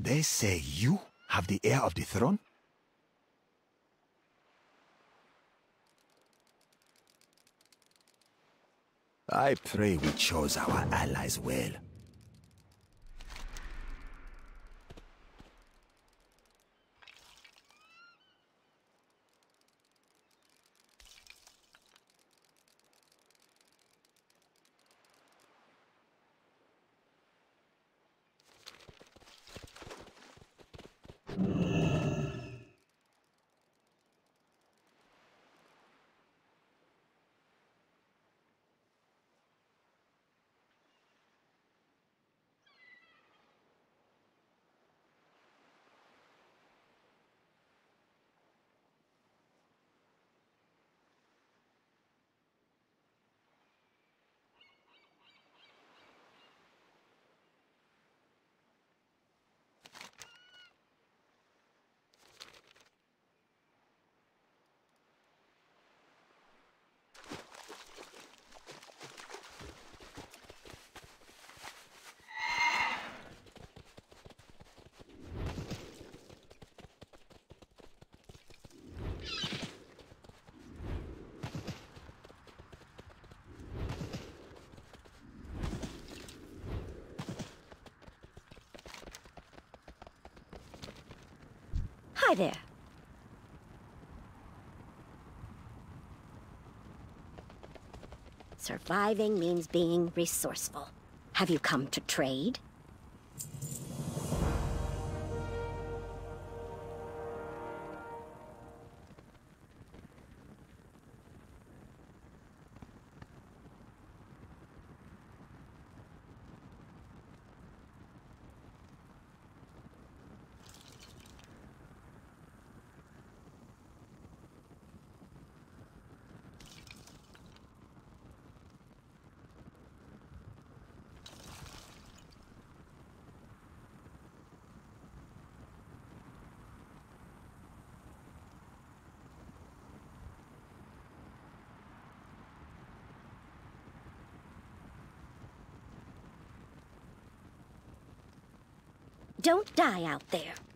They say you have the heir of the throne? I pray we chose our allies well. Hi there. Surviving means being resourceful. Have you come to trade? Don't die out there.